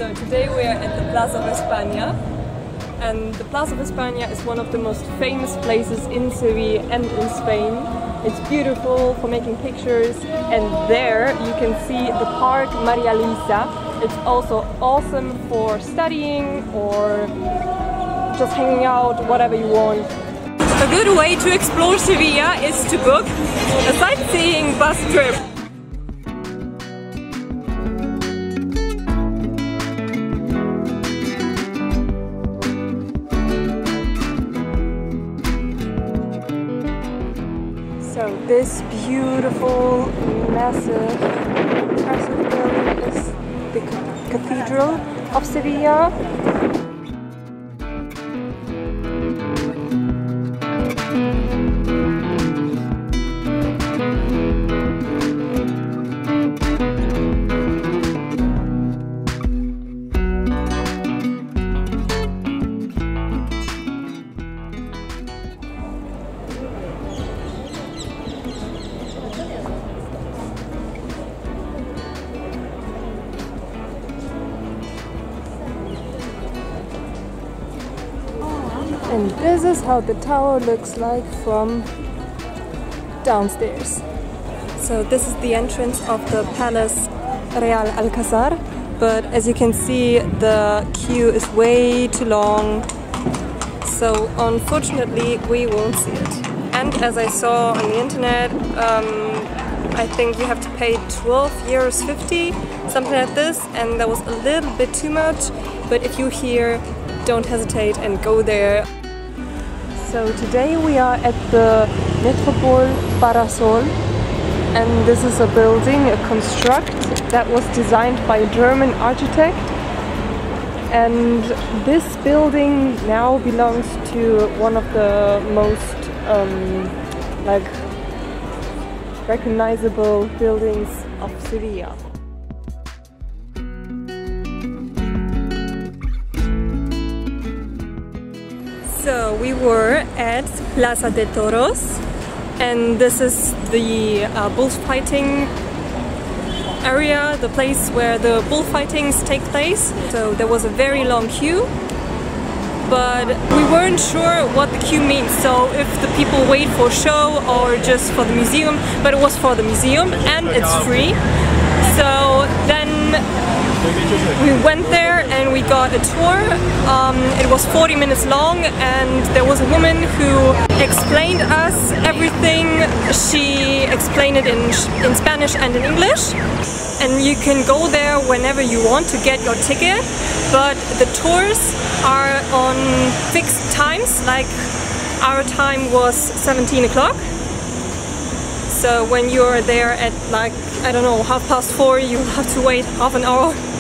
So today we are at the Plaza of España, and the Plaza of España is one of the most famous places in Seville and in Spain. It's beautiful for making pictures, and there you can see the park Maria Luisa. It's also awesome for studying or just hanging out, whatever you want. A good way to explore Sevilla is to book a sightseeing bus trip. So this beautiful, massive building is the Cathedral of Sevilla. And this is how the tower looks like from downstairs. So this is the entrance of the Palace Real Alcázar, but as you can see the queue is way too long, so unfortunately we won't see it. And as I saw on the internet, I think you have to pay 12 €50, something like this, and that was a little bit too much, but if you're here, don't hesitate and go there. So today we are at the Metropole Parasol, and this is a building, a construct that was designed by a German architect, and this building now belongs to one of the most like recognizable buildings of Sevilla. So we were at Plaza de Toros, and this is the bullfighting area, the place where the bullfightings take place. So there was a very long queue, but we weren't sure what the queue means, so if the people wait for show or just for the museum, but it was for the museum and it's free. So then we went there and we got a tour. It was 40 minutes long, and there was a woman who explained us everything. She explained it in Spanish and in English, and you can go there whenever you want to get your ticket, but the tours are on fixed times, like our time was 17 o'clock. So when you're there at, like, I don't know, 4:30, you have to wait half an hour.